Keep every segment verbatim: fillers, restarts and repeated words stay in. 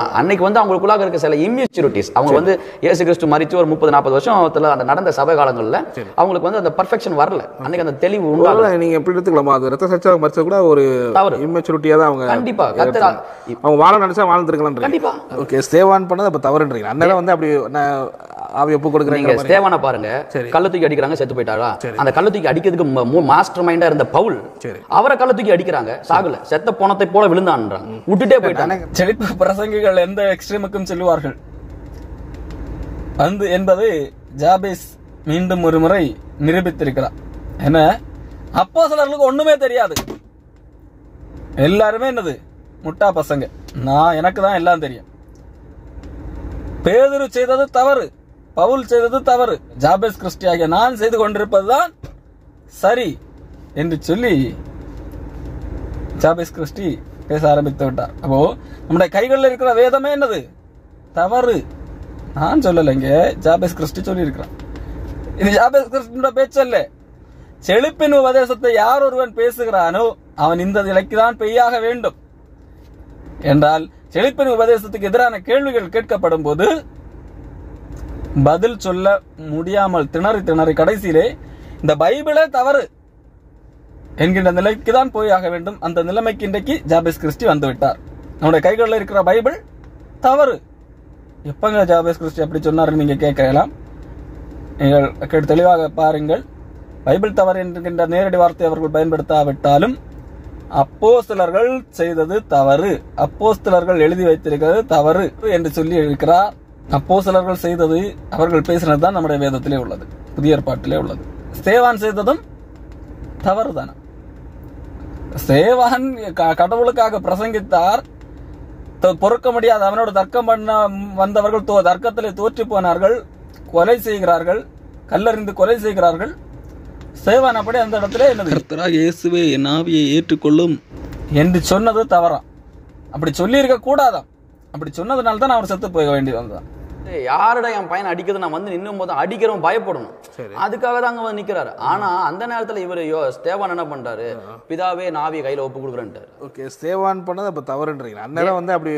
அன்னைக்கு வந்து அவங்களுக்குள்ளாக இருக்க சில இம்மெச்சூரிட்டிஸ், அவங்க வந்து இயேசு கிறிஸ்து மரித்து ஒரு முப்பது நாற்பது வருஷத்துல அந்த நடந்த சபை காலங்கள்ல அவங்களுக்கு வந்து அந்த பர்ஃபெக்ஷன் வரல. அன்னைக்கு அந்த தெளிவு உண்டாகல. நீங்க எப்படி எடுத்துக்கலாமா, அது ரத்த சச்சா மரிச்ச கூட ஒரு இம்மெச்சூரிட்டியா தான் அவங்க கண்டிப்பா கர்த்தர் அவங்க வாழ நினைச்சா வாழ்ந்துருக்கலாம். கண்டிப்பா. ஓகே, ஸ்தேவான் பண்ணது அப்ப தவறுன்றீங்க. அண்ணன் வந்து அப்படி ஆவி ஒப்பு கொடுக்குறீங்க. ஸ்தேவானை பாருங்க, கள்ள தூக்கி அடிக்கிறாங்க, செத்து போயிட்டாரா. அந்த கள்ள தூக்கி அடிக்கிறதுக்கு மாஸ்டர் மைண்டா இருந்த பவுல் அவரை கள்ள தூக்கி அடிக்கிறாங்க, சாகல, செத்த போனத்தை போல விழுந்தான்றாங்க, விட்டுட்டே போயிட்டாங்க. செழிப்பு பிரசங்கிகள் எந்த எக்ஸ்ட்ரீமுக்கும் செல்வார்கள் வந்து என்பது ஜாபேஸ் மீண்டும் ஒரு முறை நிரூபித்திருக்கிறார். என்ன, அப்போஸ்தலர்களுக்கு ஒண்ணுமே தெரியாது, எல்லாருமே என்னது முட்டா பசங்க, நான் எனக்கு தான் எல்லாம் தெரியும். பேதுரு செய்தது தவறு, பவுல் செய்தது தவறு, ஜாபேஸ் கிறிஸ்டி ஆகிய நான் செய்து கொண்டிருப்பதுதான் சரி என்று சொல்லி ஜாபேஸ் கிறிஸ்டி பேச ஆரம்பித்து விட்டார். அப்போ நம்முடைய கைகளில் இருக்கிற வேதமே என்னது தவறு, நான் சொல்லலைங்க, ஜாபேஸ் கிறிஸ்டி சொல்லி இருக்கிறான். இது ஜாபேஸ் கிறிஸ்டியோட பேச்சல்ல. செழிப்பின் உபதேசத்தை யார் ஒருவன் பேசுகிறானோ அவன் இந்த நிலைக்கு தான் பெய்யாக வேண்டும் என்றால், செழிப்பின் உபதேசத்துக்கு எதிரான கேள்விகள் கேட்கப்படும் போது பதில் சொல்ல முடியாமல் திணறி திணறி கடைசியிலே இந்த பைபிளே தவறு என்கின்ற நிலைக்கு தான் போயாக வேண்டும். அந்த நிலைமைக்கு இன்றைக்கு ஜாபேஸ் கிறிஸ்டி வந்துவிட்டார். நம்முடைய கைகளில் இருக்கிற பைபிள் தவறு. எப்பங்க ஜாபேஸ் கிறிஸ்டி அப்படி சொன்னார் நீங்க கேட்கலாம். நீங்கள் தெளிவாக பாருங்கள், பைபிள் தவறு என்கின்ற நேரடி வார்த்தை அவர்கள் பயன்படுத்தாவிட்டாலும் அப்போஸ்தலர்கள் செய்தது தவறு, அப்போஸ்தலர்கள் எழுதி வைத்திருக்கிறது தவறு என்று சொல்லி இருக்கிறார். அப்போஸ்தலர்கள் செய்தது, அவர்கள் பேசினது தான் நம்முடைய வேதத்திலே உள்ளது, புதிய ஏற்பாட்டிலே உள்ளது. ஸ்தேவான் செய்ததும் தவறு தானே. ஸ்தேவான் கடவுளுக்காக பிரசங்கித்தார், பொறுக்க முடியாது, அவனோடு தர்க்கம் பண்ண வந்தவர்கள் தர்க்கத்திலே தோற்று போனார்கள், கொலை செய்கிறார்கள், கல்லறிந்து கொலை செய்கிறார்கள். ஸ்தேவான் அப்படி அந்த இடத்துல என்னது, கர்த்தராகிய இயேசுவே என் ஆவியை ஏற்றுக்கொள்ளும் என்று சொன்னது தவறாம். அப்படி சொல்லி இருக்க கூடாதாம். அப்படி சொன்னதுனால தான் அவர் செத்து போக வேண்டி வந்தான். யாரோட என் பையன் அடிக்கிறது, நான் வந்து நின்னும் போது அடிக்கிறவன் பயப்படணும், அதுக்காக தான் அங்க வந்து நிக்கிறாரு. ஆனா அந்த நேரத்துல இவரு ஸ்தேவான் என்ன பண்றாரு, பிதாவே நாவியை கையில ஒப்பு கொடுக்குறேன்ட்டாரு. ஓகே, ஸ்தேவான் பண்ணது அப்ப தவறுன்றீங்க. அண்ணன் வந்து அப்படி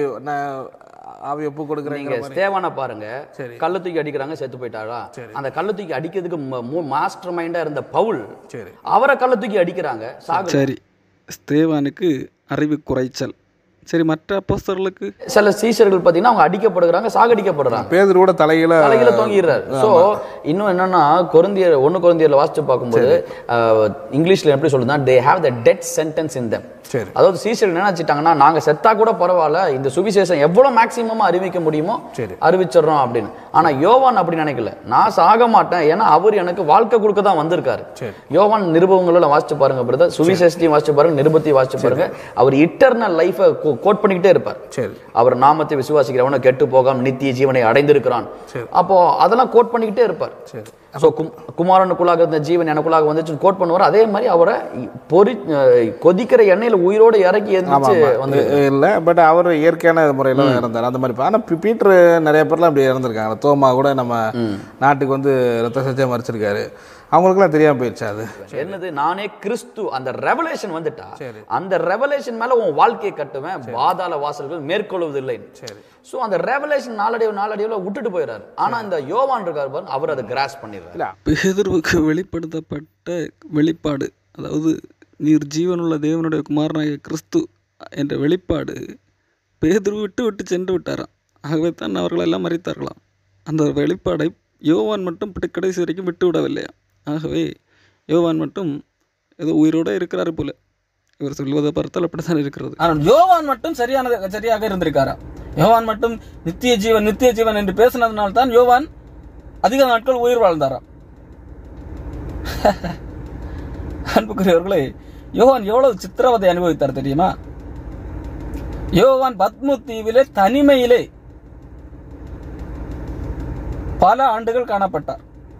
ஆவி ஒப்பு கொடுக்குறீங்க. ஸ்தேவானை பாருங்க, கள்ள தூக்கி அடிக்கிறாங்க, செத்து போயிட்டாரா. அந்த கள்ள தூக்கி அடிக்கிறதுக்கு மாஸ்டர் மைண்டா இருந்த பவுல் அவரை கள்ள தூக்கி அடிக்கிறாங்க, சாகல. சரி, ஸ்தேவானுக்கு அறிவு குறைச்சல். சரி, மற்ற அப்போஸ்தலர்களுக்கு சில சீஷர்கள் பாத்தீங்கன்னா அவங்க அடிக்கப்படுறாங்க, சாகடிக்கப்படுறாங்க, பேதுரு கூட தலையில தலையில தொங்கிடுறாரு. சோ இன்னும் என்னன்னா, கொரிந்தியர் ஒன்னு கொரிந்தியர்ல வாசிச்சு பார்க்கும்போது இங்கிலீஷ்ல எப்படி சொல்லுதுன்னா, they have the death sentence in them. அதாவது சீஷர்கள் என்ன நினைச்சிட்டாங்கன்னா, நாங்க செத்தா கூட பரவாயில்ல, இந்த சுவிசேஷம் எவ்வளவு மேக்சிமமா அறிவிக்க முடியுமோ அறிவிச்சிடறோம் அப்படின்னு. ஆனா யோவான் அப்படி நினைக்கல, நான் சாக மாட்டேன், ஏன்னா அவர் எனக்கு வாழ்க்கை கொடுக்க தான் வந்திருக்காரு. யோவான் நிருபங்களை வாசிச்சு பாருங்க பிரதர், சுவிசேஷத்தையும் வாசிச்சு பாருங்க, நிருபத்தையும் வாசிச்சு பாருங்க. அவர் இட்டர்னல் லைஃப கோட் பண்ணிக்கிட்டே இருப்பார். அவர் நாமத்தை விசுவாசிக்கிறவன கெட்டு போகாம நித்திய ஜீவனை அடைந்திருக்கிறான். அப்போ அதெல்லாம் கோட் பண்ணிக்கிட்டே இருப்பார். குமாரனுக்குள்ளாக இருந்த ஜீவன் எனக்குள்ளாக வந்துச்சு கோட் பண்ணுவார். அதே மாதிரி அவரை பொறி கொதிக்கிற எண்ணெயில உயிரோடு இறக்கி வந்து இல்லை, பட் அவர் இயற்கையான முறையில இறந்தார் அந்த மாதிரி. ஆனால் பீட்டர் நிறைய பேர்லாம் அப்படி இறந்துருக்காங்க. தோமா கூட நம்ம நாட்டுக்கு வந்து ரத்த சச்சை மறைச்சிருக்காரு. அவங்களுக்குலாம் தெரியாம போயிடுச்சு. அது என்னது, நானே கிறிஸ்து, அந்த ரெவலேஷன் வந்துட்டா அந்த ரெவலேஷன் மேல உன் வாழ்க்கையை கட்டுவேன், பாதாள வாசல்கள் மேற்கொள்வதில்லை. சோ அந்த ரெவலேஷன் நாளடைவு நாளடைவுல விட்டுட்டு போயிடாரு. ஆனா இந்த யோவான் இருக்கார் பாருங்க, அவர் அதை கிராஸ் பண்ணிடுறாரு. பேதுருவுக்கு வெளிப்படுத்தப்பட்ட வெளிப்பாடு, அதாவது நீர் ஜீவனுள்ள தேவனுடைய குமாரனாகிய கிறிஸ்து என்ற வெளிப்பாடு பேதுரு விட்டு விட்டு சென்று விட்டாராம். ஆகவே தான் அவர்கள் எல்லாம் மறித்தார்களாம். அந்த வெளிப்பாடை யோவான் மட்டும் கடைசி வரைக்கும் விட்டு விடவில்லையா. ஆகவே யோவான் மட்டும் ஏதோ உயிரோடு இருக்கிறாரு போல, இவர் சொல்வதை பார்த்தால் அப்படித்தான் இருக்கிறது. ஆனால் யோவான் மட்டும் சரியான சரியாக இருந்திருக்காரா? யோவான் மட்டும் நித்திய ஜீவன் நித்திய ஜீவன் என்று பேசினதுனால தான் யோவான் அதிக நாட்கள் உயிர் வாழ்ந்தாராம். அன்புக்குரியவர்களே, யோவான் எவ்வளவு சித்திரவதை அனுபவித்தார் தெரியுமா? யோவான் பத்மு தீவிலே தனிமையிலே பல ஆண்டுகள் காணப்பட்டார்.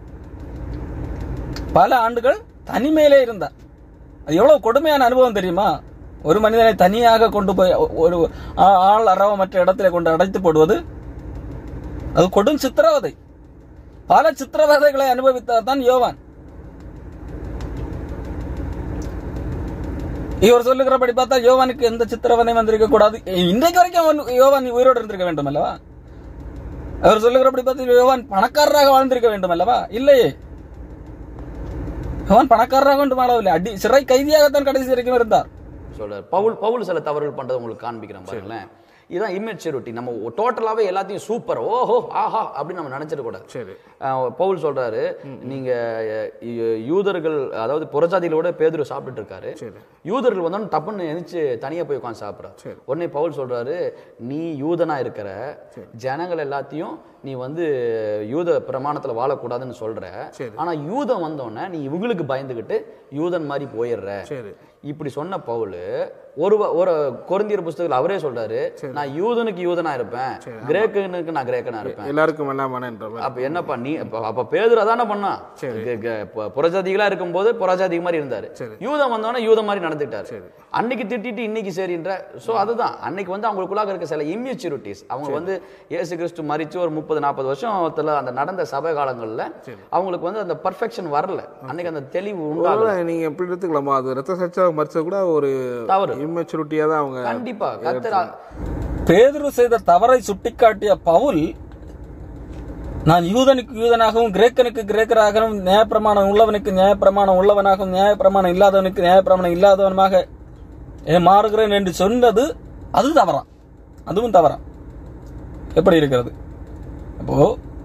பல ஆண்டுகள் தனிமையிலே இருந்தார். அது எவ்வளவு கொடுமையான அனுபவம் தெரியுமா? ஒரு மனிதனை தனியாக கொண்டு போய் ஒரு ஆள் அரவமற்ற இடத்துல கொண்டு அடைத்து போடுவது, அது கொடும் சித்திரவதை. பல சித்திரவதைகளை அனுபவித்தார் தான் யோவான். இவர் சொல்லுகிறபடி பார்த்தா யோவானுக்கு எந்த சித்திரவதை வந்திருக்க கூடாது. இன்றைக்கு வரைக்கும் அவன் யோவான் உயிரோடு இருந்திருக்க வேண்டும் அல்லவா? அவர் சொல்லுகிறபடி பார்த்தா யோவான் பணக்காரராக வாழ்ந்திருக்க வேண்டும் அல்லவா? இல்லையே, யோவான் பணக்காரராக கொண்டு வாழவில்லை. அடி சிறை கைதியாகத்தான் கடைசி வரைக்கும் இருந்தார். சொல்றார் பவுல் பவுல் சில தவறுகள் பண்றது உங்களுக்கு காண்பிக்கிறேன் பாருங்களேன். இதுதான் இம்மெச்சூரிட்டி. நம்ம டோட்டலாவே எல்லாத்தையும் சூப்பர் ஓஹோ ஆஹா அப்படின்னு நம்ம நினைச்சிட கூடாது. சரி, பவுல் சொல்றாரு, நீங்க யூதர்கள் அதாவது புறஜாதிகளோட பேதுரு சாப்பிட்டுட்டு இருக்காரு. யூதர்கள் வந்தோன்னு டப்புன்னு எந்திரிச்சு தனியா போய் உட்காந்து சாப்பிட்றாரு. உடனே பவுல் சொல்றாரு, நீ யூதனா இருக்கிற ஜனங்கள் எல்லாத்தையும் நீ வந்து யூத பிரமாணத்துல வாழக்கூடாதுன்னு சொல்ற, ஆனா யூதம் வந்தோடனே நீ இவங்களுக்கு பயந்துகிட்டு யூதன் மாதிரி போயிடுற. இப்படி சொன்ன பவுல் ஒரு ஒரு கொரிந்தியர் புத்தகத்தில் அவரே சொல்றாரு, நான் யூதனுக்கு யூதனா இருப்பேன், கிரேக்கனுக்கு நான் கிரேக்கனா இருப்பேன், எல்லாருக்கும் அப்ப என்னப்பா நீ அப்ப பேதுரு அதான பண்ணா? புறஜாதிகளா இருக்கும் போது புறஜாதி மாதிரி இருந்தாரு, யூதம் வந்தோடனே யூதம் மாதிரி நடந்துட்டாரு. அன்னைக்கு திட்டிட்டு இன்னைக்கு சரின்ற. சோ அதுதான் அன்னைக்கு வந்து அவங்களுக்குள்ளாக இருக்க சில இம்மெச்சூரிட்டிஸ். அவங்க வந்து இயேசு கிறிஸ்து மரிச்சு ஒரு முப்பது நாற்பது வருஷத்துல அந்த நடந்த சபை காலங்கள்ல அவங்களுக்கு வந்து அந்த பர்ஃபெக்ஷன் வரல. அன்னைக்கு அந்த தெளிவு உண்டாகல. நீங்க எப்படி எடுத்துக்கலாமா? அது ரத்த சச்சா மரிச்ச கூட ஒரு தவறு, இம்மெச்சூரிட்டியா தான் அவங்க. கண்டிப்பா கர்த்தர் பேதுரு செய்த தவறை சுட்டிக்காட்டிய பவுல், நான் யூதனுக்கு யூதனாகவும் கிரேக்கனுக்கு கிரேக்கராகவும் நியாயப்பிரமாணம் உள்ளவனுக்கு நியாயப்பிரமாணம் உள்ளவனாகவும் நியாயப்பிரமாணம் இல்லாதவனுக்கு நியாயப்பிரமாணம் இல்லாதவனாக மாறுகிறேன் என்று சொன்னது அது தவறாம். அதுவும் தவறாம். எப்படி இருக்கிறது? அப்போ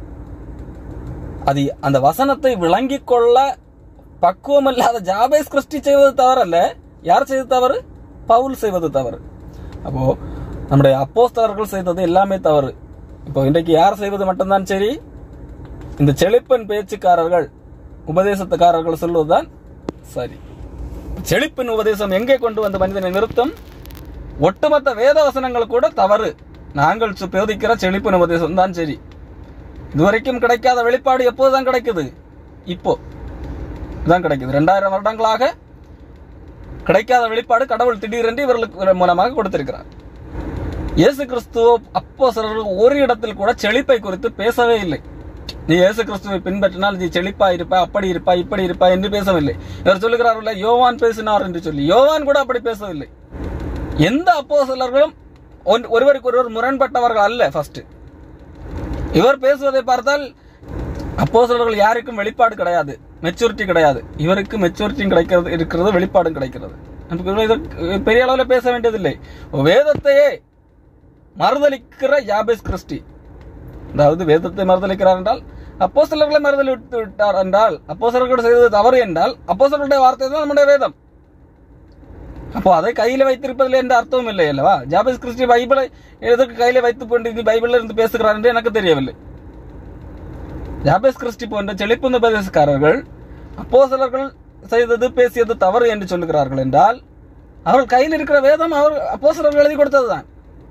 அது அந்த வசனத்தை விளங்கிக் கொள்ள பக்குவம் இல்லாத ஜாபேஸ் கிறிஸ்டி செய்வது தவறல்ல. யார் செய்வது தவறு? பவுல் செய்வது தவறு. அப்போ நம்முடைய அப்போஸ்தலர்கள் செய்தது எல்லாமே தவறு. இப்போ இன்றைக்கு யார் செய்வது மட்டும்தான் சரி? இந்த செழிப்பன் பேச்சுக்காரர்கள் உபதேசத்துக்காரர்கள் சொல்வதுதான் சரி. செழிப்பின் உபதேசம் எங்கே கொண்டு வந்த மனிதனை நிறுத்தும்? ஒட்டுமொத்த வேத வசனங்கள் கூட தவறு. நாங்கள் போதிக்கிற செழிப்பின் உபதேசம் தான் சரி. இதுவரைக்கும் கிடைக்காத வெளிப்பாடு எப்போதுதான் கிடைக்குது? இப்போ தான் கிடைக்குது. இரண்டாயிரம் வருடங்களாக கிடைக்காத வெளிப்பாடு கடவுள் திடீரென்று இவர்களுக்கு மூலமாக கொடுத்திருக்கிறார். இயேசு கிறிஸ்துவ அப்போஸ்தலர்கள் ஒரு இடத்தில் கூட செழிப்பை குறித்து பேசவே இல்லை. நீ இயேசு கிறிஸ்துவை பின்பற்றினால் நீ செழிப்பா இருப்பா, அப்படி இருப்பா, இப்படி இருப்பா என்று பேசவில்லை. இவர் சொல்லுகிறார்கள் யோவான் பேசினார் என்று சொல்லி. யோவான் கூட அப்படி பேசவில்லை. எந்த அப்போஸ்தலர்களும் ஒருவருக்கு ஒருவர் முரண்பட்டவர்கள் அல்ல. ஃபர்ஸ்ட் இவர் பேசுவதை பார்த்தால் அப்போஸ்தலர்கள் யாருக்கும் வெளிப்பாடு கிடையாது, மெச்சூரிட்டி கிடையாது. இவருக்கு மெச்சூரிட்டி கிடைக்கிறது இருக்கிறது, வெளிப்பாடும் கிடைக்கிறது. பெரிய அளவில் பேச வேண்டியதில்லை. வேதத்தையே மறுதலிக்கிற ஜாபேஸ் கிறிஸ்டி, அதாவது வேதத்தை மறுதலிக்கிறார் என்றால் அப்போஸ்தலர்களை மறுதலித்து விட்டார் என்றால், அப்போஸ்தலர்கள் செய்தது தவறு என்றால் அப்போஸ்தலருடைய வார்த்தை தான் நம்முடைய வேதம். அப்போ அதை கையில வைத்திருப்பதில்லை என்ற அர்த்தமும் இல்லை அல்லவா? ஜாபேஸ் கிறிஸ்டி பைபிளை எதற்கு கையில வைத்துக் கொண்டு பைபிள்ல இருந்து பேசுகிறார் என்று எனக்கு தெரியவில்லை. ஜாபேஸ் கிறிஸ்டி போன்ற செழிப்புந்த உபதேசக்காரர்கள் அப்போஸ்தலர்கள் செய்தது பேசியது தவறு என்று சொல்லுகிறார்கள் என்றால் அவர்கள் கையில் இருக்கிற வேதம் அவர் அப்போஸ்தலர்கள் எழுதி கொடுத்ததுதான்.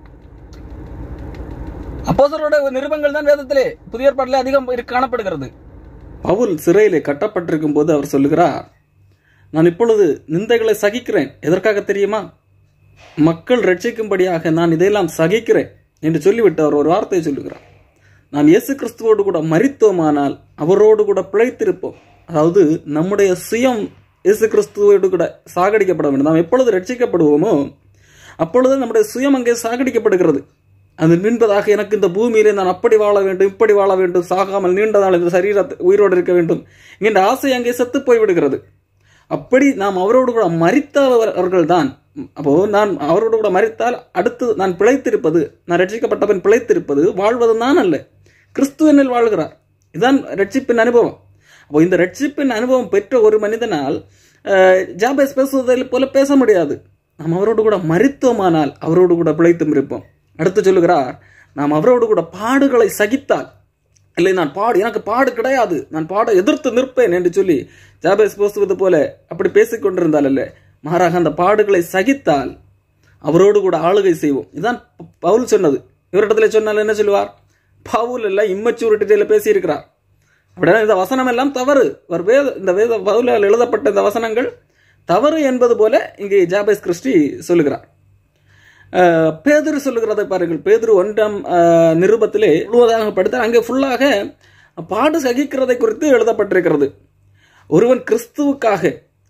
அப்போஸ்தலருடைய நிருபங்கள் தான் வேதத்திலே புதிய ஏற்பாட்டிலே அதிகம் காணப்படுகிறது. பவுல் சிறையிலே கட்டப்பட்டிருக்கும் போது அவர் சொல்லுகிறார், நான் இப்பொழுது நிந்தைகளை சகிக்கிறேன். எதற்காக தெரியுமா? மக்கள் ரட்சிக்கும்படியாக நான் இதையெல்லாம் சகிக்கிறேன் என்று சொல்லிவிட்டு அவர் ஒரு வார்த்தையை சொல்லுகிறார், நாம் இயேசு கிறிஸ்துவோடு கூட மரித்தோமானால் அவரோடு கூட பிழைத்திருப்போம். அதாவது நம்முடைய சுயம் இயேசு கிறிஸ்துவோடு கூட சாகடிக்கப்பட வேண்டும். நாம் எப்பொழுது ரட்சிக்கப்படுவோமோ அப்பொழுது நம்முடைய சுயம் அங்கே சாகடிக்கப்படுகிறது. அது நின்பதாக எனக்கு இந்த பூமியிலே நான் அப்படி வாழ வேண்டும், இப்படி வாழ வேண்டும், சாகாமல் நீண்ட நாள் இந்த சரீரத்தை உயிரோடு இருக்க வேண்டும் என்ற ஆசை அங்கே செத்து போய்விடுகிறது. அப்படி நாம் அவரோடு கூட மரித்தவர்கள் தான். அப்போ நான் அவரோடு கூட மரித்தால் அடுத்து நான் பிழைத்திருப்பது, நான் ரட்சிக்கப்பட்டவன் பிழைத்திருப்பது வாழ்வது நான் அல்ல, கிறிஸ்துவனில் வாழ்கிறார். இதுதான் ரட்சிப்பின் அனுபவம். அப்போ இந்த ரட்சிப்பின் அனுபவம் பெற்ற ஒரு மனிதனால் ஜாபேஸ் பேசுவதை போல பேச முடியாது. நாம் அவரோடு கூட மரித்தோமானால் அவரோடு கூட பிழைத்தும் இருப்போம். அடுத்து சொல்லுகிறார், நாம் அவரோடு கூட பாடுகளை சகித்தால், இல்லை நான் பாடு எனக்கு பாடு கிடையாது, நான் பாட எதிர்த்து நிற்பேன் என்று சொல்லி ஜாபேஸ் பேசுவது போல அப்படி பேசிக் கொண்டிருந்தால் அல்ல, மாறாக அந்த பாடுகளை சகித்தால் அவரோடு கூட ஆளுகை செய்வோம். இதுதான் பவுல் சொன்னது. இவரிடத்துல சொன்னால் என்ன சொல்லுவார்? பவுல் எல்லாம் இம்மெச்சூரிட்டியில பேசியிருக்கிறார். அப்படின்னா இந்த வசனம் எல்லாம் தவறு. வேத இந்த வேத பவுலால் எழுதப்பட்ட இந்த வசனங்கள் தவறு என்பது போல இங்கே ஜாபேஸ் கிறிஸ்டி சொல்லுகிறார். பேதுரு சொல்லுகிறதை பாருங்கள். பேதுரு ஒன்றாம் நிருபத்திலே முழுவதாக படித்தால் அங்கே ஃபுல்லாக பாடு சகிக்கிறதை குறித்து எழுதப்பட்டிருக்கிறது. ஒருவன் கிறிஸ்துவுக்காக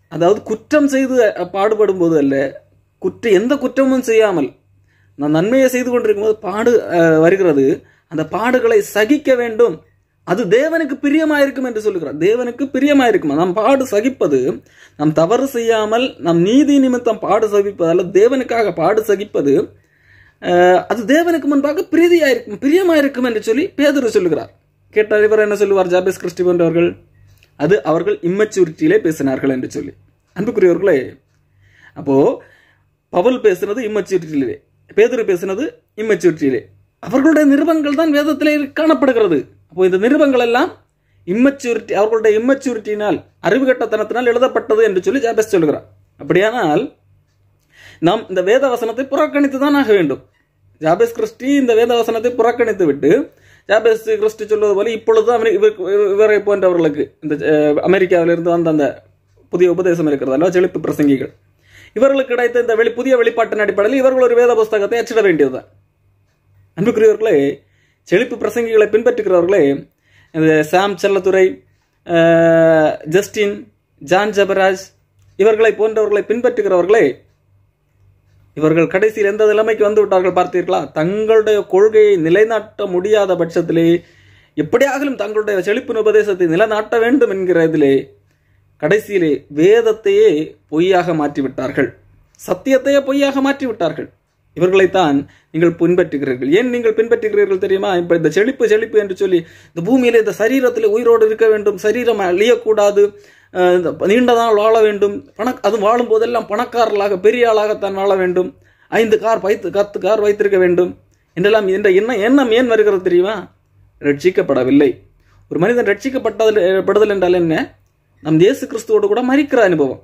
அதாவது குற்றம் செய்து பாடுபடும் போது அல்ல, குற்ற எந்த குற்றமும் செய்யாமல் நான் நன்மையை செய்து கொண்டிருக்கும் போது பாடு வருகிறது. அந்த பாடுகளை சகிக்க வேண்டும், அது தேவனுக்கு பிரியமாயிருக்கும் என்று சொல்லுகிறார். தேவனுக்கு பிரியமாயிருக்கும். நாம் பாடு சகிப்பது, நாம் தவறு செய்யாமல் நாம் நீதி நிமித்தம் பாடு சகிப்பது அல்ல, தேவனுக்காக பாடு சகிப்பது அது தேவனுக்கு முன்பாக பிரீதியாயிருக்கும், பிரியமாயிருக்கும் என்று சொல்லி பேதுரு சொல்லுகிறார். கேட்டார், இவர் என்ன சொல்லுவார் ஜாபேஸ் கிறிஸ்டி போன்றவர்கள்? அது அவர்கள் இம்மெச்சூரிட்டியிலே பேசினார்கள் என்று சொல்லி. அன்புக்குரியவர்களே, அப்போ பவுல் பேசினது இம்மெச்சூரிட்டியிலே, பேதுரு பேசினது இம்மெச்சூரிட்டியிலே. அவர்களுடைய நிருபங்கள் தான் வேதத்திலே காணப்படுகிறது. அப்போ இந்த நிருபங்கள் எல்லாம் இம்மெச்சூரிட்டி, அவர்களுடைய இம்மெச்சூரிட்டியினால், அறிவுகட்டத்தனத்தினால் எழுதப்பட்டது என்று சொல்லி ஜாபேஸ் சொல்கிறார். அப்படியானால் நாம் இந்த வேத வசனத்தை புறக்கணித்து தான் ஆக வேண்டும். ஜாபேஸ் கிறிஸ்டி இந்த வேத வசனத்தை புறக்கணித்து விட்டு, ஜாபேஸ் கிறிஸ்டி சொல்வது போல இப்பொழுது இவரை போன்றவர்களுக்கு இந்த அமெரிக்காவிலிருந்து வந்த அந்த புதிய உபதேசம் இருக்கிறது அல்ல, செழிப்பு பிரசங்கிகள், இவர்களுக்கு கிடைத்த இந்த வெளி புதிய வெளிப்பாட்டின் அடிப்படையில் இவர்கள் ஒரு வேத புஸ்தகத்தை அச்சிட வேண்டியதுதான். அன்புக்குரியவர்களே, செழிப்பு பிரசங்கிகளை பின்பற்றுகிறவர்களே, இந்த சாம் செல்லத்துறை, ஜஸ்டின், ஜான் ஜபராஜ் இவர்களை போன்றவர்களை பின்பற்றுகிறவர்களே, இவர்கள் கடைசியில் எந்த நிலைமைக்கு வந்து விட்டார்கள் பார்த்தீர்களா? தங்களுடைய கொள்கையை நிலைநாட்ட முடியாத பட்சத்திலே, எப்படியாகலும் தங்களுடைய செழிப்பின் உபதேசத்தை நிலைநாட்ட வேண்டும் என்கிற இதிலே கடைசியிலே வேதத்தையே பொய்யாக மாற்றிவிட்டார்கள், சத்தியத்தையே பொய்யாக மாற்றிவிட்டார்கள். இவர்களைத்தான் நீங்கள் பின்பற்றுகிறீர்கள். ஏன் நீங்கள் பின்பற்றுகிறீர்கள் தெரியுமா? இப்ப இந்த செழிப்பு செழிப்பு என்று சொல்லி இந்த பூமியில இந்த சரீரத்தில் உயிரோடு இருக்க வேண்டும், சரீரம் அழியக்கூடாது, நீண்ட நாள் வாழ வேண்டும், பண அது வாழும் போதெல்லாம் பணக்காரர்களாக பெரிய ஆளாகத்தான் வாழ வேண்டும், ஐந்து கார் வைத்து கத்து கார் வைத்திருக்க வேண்டும் என்றெல்லாம் என்ற எண்ணம் எண்ணம் ஏன் வருகிறது தெரியுமா? ரட்சிக்கப்படவில்லை. ஒரு மனிதன் ரட்சிக்கப்பட்டது படுதல் என்றால் என்ன? நம் இயேசு கிறிஸ்துவோடு கூட மரிக்கிற அனுபவம்.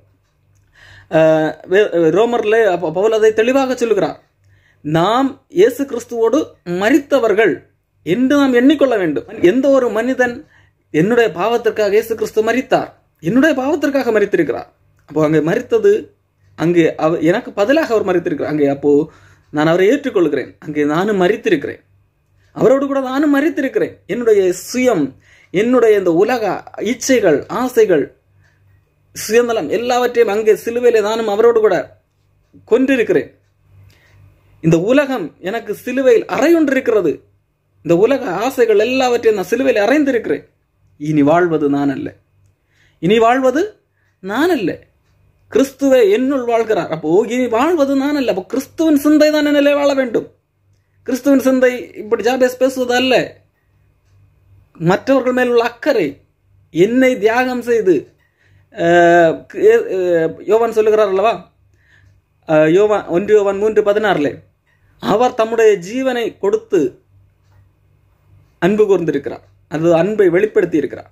ரோமர்ல பவுல் அதை தெளிவாக சொல்லுகிறார். நாம் இயேசு கிறிஸ்துவோடு மரித்தவர்கள் என்று நாம் எண்ணிக்கொள்ள வேண்டும். எந்த ஒரு மனிதன் என்னுடைய பாவத்திற்காக இயேசு கிறிஸ்து மரித்தார், என்னுடைய பாவத்திற்காக மரித்திருக்கிறார். அப்போ அங்கே மரித்தது, அங்கே அவர் எனக்கு பதிலாக அவர் மரித்திருக்கிறார். அங்கே அப்போ நான் அவரை ஏற்றுக்கொள்கிறேன், அங்கே நானும் மரித்திருக்கிறேன், அவரோடு கூட நானும் மரித்திருக்கிறேன். என்னுடைய சுயம், என்னுடைய இந்த உலக இச்சைகள், ஆசைகள், சுயநலம் எல்லாவற்றையும் அங்கே சிலுவையிலே நானும் அவரோடு கூட கொன்றிருக்கிறேன். இந்த உலகம் எனக்கு சிலுவையில் அறையொன்றிருக்கிறது. இந்த உலக ஆசைகள் எல்லாவற்றையும் நான் சிலுவையில் அறைந்திருக்கிறேன். இனி வாழ்வது நான் அல்ல, இனி வாழ்வது நான் அல்ல, கிறிஸ்துவே என்னுள் வாழ்கிறார். அப்போ இனி வாழ்வது நான் அல்ல. அப்போ கிறிஸ்துவின் சிந்தை தான் என்னிலே வாழ வேண்டும். கிறிஸ்துவின் சிந்தை இப்படி ஜாபேஸ் பேசுவது அல்ல. மற்றவர்கள் மேல் உள்ள அக்கறை, என்னை தியாகம் செய்து, யோவான் சொல்லுகிறார் அல்லவா, யோவான் ஒன்று யோவான் மூன்று பதினாறுல அவர் தம்முடைய ஜீவனை கொடுத்து அன்பு கூர்ந்திருக்கிறார், அது அன்பை வெளிப்படுத்தி இருக்கிறார்.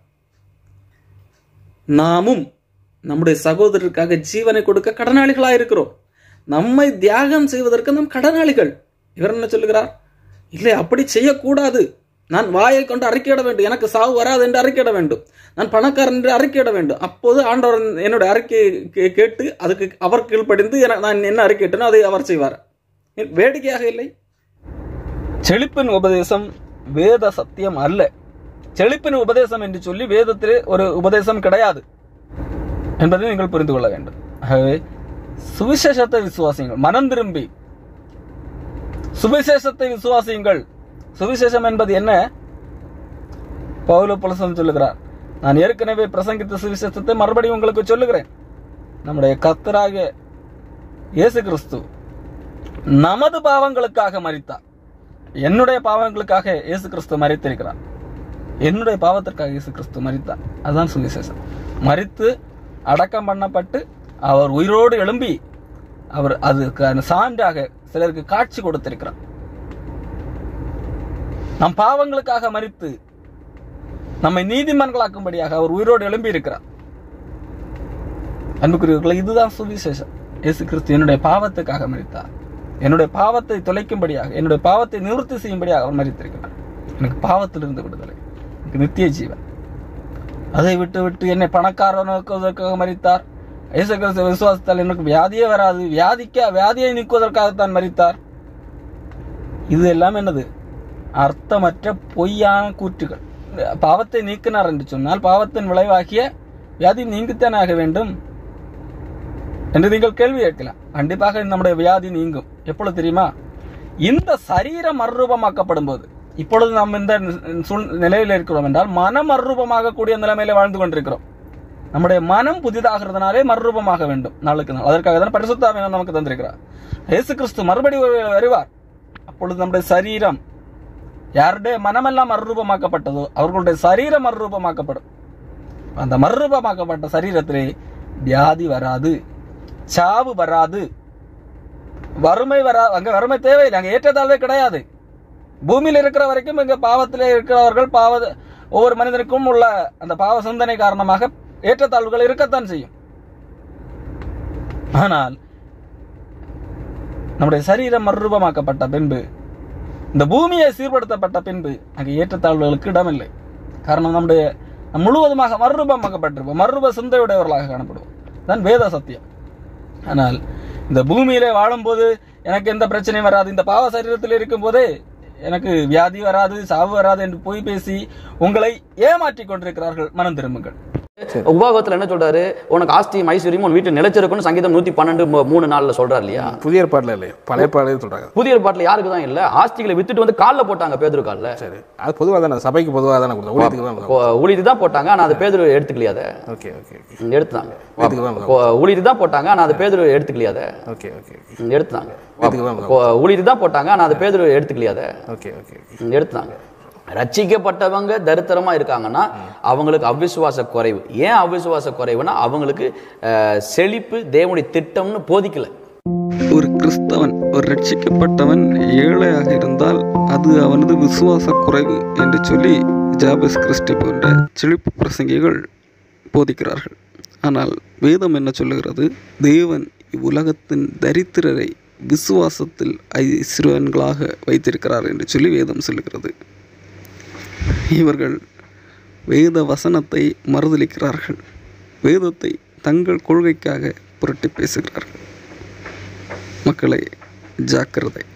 நாமும் நம்முடைய சகோதரருக்காக ஜீவனை கொடுக்க கடனாளிகளாக இருக்கிறோம். நம்மை தியாகம் செய்வதற்கு நம் கடனாளிகள். இவர் என்ன சொல்லுகிறார்? இல்லை, அப்படி செய்யக்கூடாது, நான் வாயை கொண்டு அறிக்கையிட வேண்டும், எனக்கு சாவு வராது என்று அறிக்கையிட வேண்டும், நான் பணக்காரன் என்று அறிக்கையிட வேண்டும். அப்போது ஆண்டவர் என்னுடைய அறிக்கையை கேட்டு அதுக்கு அவர் கீழ்ப்படிந்து நான் என்ன அறிக்கையிட்டனோ அதை அவர் செய்வார். வேடிக்கையாக இல்லை. செழிப்பின் உபதேசம் வேத சத்தியம் அல்ல. செழிப்பின் உபதேசம் என்று சொல்லி வேதத்திலே ஒரு உபதேசம் கிடையாது என்பதை நீங்கள் புரிந்து கொள்ள வேண்டும். ஆகவே சுவிசேஷத்தை விசுவாசியுங்கள், மனம் திரும்பி சுவிசேஷத்தை விசுவாசியுங்கள். சுவிசேஷம் என்பது என்ன? பவுல் அப்போஸ்தலன் சொல்லுகிறார், நான் ஏற்கனவே பிரசங்கித்த சுவிசேஷத்தை மறுபடியும் உங்களுக்கு சொல்லுகிறேன். நம்முடைய கர்த்தராகிய இயேசு கிறிஸ்து நமது பாவங்களுக்காக மரித்தார். என்னுடைய பாவங்களுக்காக இயேசு கிறிஸ்து மரித்திருக்கிறார். என்னுடைய பாவத்திற்காக இயேசு கிறிஸ்து மரித்தார். அதுதான் சுவிசேஷம். மரித்து அடக்கம் பண்ணப்பட்டு அவர் உயிரோடு எழும்பி அவர் அதுக்கு சான்றாக சிலருக்கு காட்சி கொடுத்திருக்கிறார். நம் பாவங்களுக்காக மரித்து நம்மை நீதிமான்களாக்கும்படியாக அவர் உயிரோடு எழும்பி இருக்கிறார். அன்புக்குரியவர்களே, இதுதான் சுவிசேஷம். இயேசு கிறிஸ்து என்னுடைய பாவத்துக்காக மரித்தார். என்னுடைய பாவத்தை தொலைக்கும்படியாக, என்னுடைய பாவத்தை நிவர்த்தி செய்யும்படியாக அவர் மரித்திருக்கிறார். எனக்கு பாவத்திலிருந்து விடுதலை, எனக்கு நித்திய ஜீவன். அதை விட்டு விட்டு என்னை பணக்காரனாக்குவதற்காக மரித்தார். இயேசு கிறிஸ்து விசுவாசத்தால் எனக்கு வியாதியே வராது, வியாதிக்க வியாதியை நீக்குவதற்காகத்தான் மரித்தார். இது எல்லாம் என்னது? அர்த்தமற்ற பொய்யான கூற்றுகள். பாவத்தை நீக்கினார் என்று சொன்னால் பாவத்தின் விளைவாகிய வியாதி நீங்கித்தான் ஆக வேண்டும். என்று நீங்கள் கேள்வி கேட்கலாம். கண்டிப்பாக நம்முடைய வியாதி நீங்கும். எப்பொழுது தெரியுமா? இந்த சரீரம் மறுரூபமாக்கப்படும் போது. இப்பொழுது நாம் இந்த நிலையில் இருக்கிறோம் என்றால் மனம் மறுரூபமாக கூடிய நிலைமையில வாழ்ந்து கொண்டிருக்கிறோம். நம்முடைய மனம் புதிதாகிறதுனாலே மறுரூபமாக வேண்டும் நாளுக்கு நாள். அதற்காக தான் பரிசுத்த ஆவியானவர் நமக்கு தந்திருக்கிறார். இயேசு கிறிஸ்து மறுபடியும் வருவார். அப்பொழுது நம்முடைய சரீரம், யாருடைய மனமெல்லாம் மறுரூபமாக்கப்பட்டதோ அவர்களுடைய சரீரம் மறுரூபமாக்கப்படும். அந்த மறுரூபமாக்கப்பட்ட சரீரத்திலே வியாதி வராது, சாவு வராது, வறுமை வரா. அங்க வறுமை தேவையில்லை, அங்க ஏற்றத்தாழ்வே கிடையாது. பூமியில் இருக்கிற வரைக்கும் இங்க பாவத்திலே இருக்கிறவர்கள், பாவ ஒவ்வொரு மனிதனுக்கும் உள்ள அந்த பாவ சிந்தனை காரணமாக ஏற்றத்தாழ்வுகள் இருக்கத்தான் செய்யும். ஆனால் நம்முடைய சரீரம் மறுரூபமாக்கப்பட்ட பின்பு, இந்த பூமியை சீர்படுத்தப்பட்ட பின்பு அங்கே ஏற்றத்தாழ்வுகளுக்கு இடமில்லை. காரணம் நம்முடைய முழுவதுமாக மறுரூபமாக்கப்பட்டிருப்போம், மறுரூப சிந்தையுடையவர்களாக காணப்படுவோம். தான் வேத சத்தியம். ஆனால் இந்த பூமியிலே வாழும்போது எனக்கு எந்த பிரச்சனையும் வராது, இந்த பாவ சரீரத்தில் இருக்கும் போதே எனக்கு வியாதி வராது, சாவு வராது என்று போய் பேசி உங்களை ஏமாற்றிக் கொண்டிருக்கிறார்கள். மனம் திரும்புங்கள். உபாகத்துல என்ன சொல்றாரு? உனக்கு ஆஸ்தியும் ஐஸ்வர்யமும் உன் வீட்டு நிலைச்சிருக்குன்னு சங்கீதம் நூத்தி பன்னெண்டு மூணு நாள்ல சொல்றாரு இல்லையா? புதிய ஏற்பாடுல இல்லையா? பழைய ஏற்பாடுல சொல்றாங்க. புதிய ஏற்பாட்டுல யாருக்கு தான் இல்ல? ஆஸ்திகளை வித்துட்டு வந்து கால்ல போட்டாங்க, பேதுரு கால்ல. சரி, அது பொதுவா தானே, சபைக்கு பொதுவா தானே கொடுத்தாங்க, ஊழியத்துக்கு தான் ஊழியத்துக்கு தான் போட்டாங்க. ஆனா அது பேதுரு எடுத்துக்கலையா? அதை ஓகே ஓகே எடுத்தாங்க. ஊழியத்துக்கு தான் போட்டாங்க. ஆனா அது பேதுரு எடுத்துக்கலையா? அதை ஓகே ஓகே எடுத்தாங்க. ஊழியத்துக்கு தான் போட்டாங்க. ஆனா அது பேதுரு எடுத்துக்கலையா? அதை ஓகே ஓகே எடுத்தாங்க. ரட்சிக்கப்பட்டவங்க தரித்திரமா இருக்காங்கன்னா அவங்களுக்கு அவிசுவாச குறைவு. ஏன் அவிசுவாச குறைவுனா அவங்களுக்கு செழிப்பு தேவனுடைய திட்டம்னு போதிக்கல. ஒரு கிறிஸ்தவன், ஒரு ரட்சிக்கப்பட்டவன் ஏழையாக இருந்தால் அது அவனது விசுவாச குறைவு என்று சொல்லி ஜாபஸ் கிறிஸ்டி போன்ற செழிப்பு பிரசங்கிகள் போதிக்கிறார்கள். ஆனால் வேதம் என்ன சொல்லுகிறது? தேவன் இவ்வுலகத்தின் தரித்திரரை விசுவாசத்தில் ஐஸ்வரன்களாக வைத்திருக்கிறார் என்று சொல்லி வேதம் சொல்லுகிறது. இவர்கள் வேத வசனத்தை மறுதலிக்கிறார்கள். வேதத்தை தங்கள் கொள்கைக்காக புரட்டி பேசுகிறார்கள். மக்களை ஜாக்கிரதை.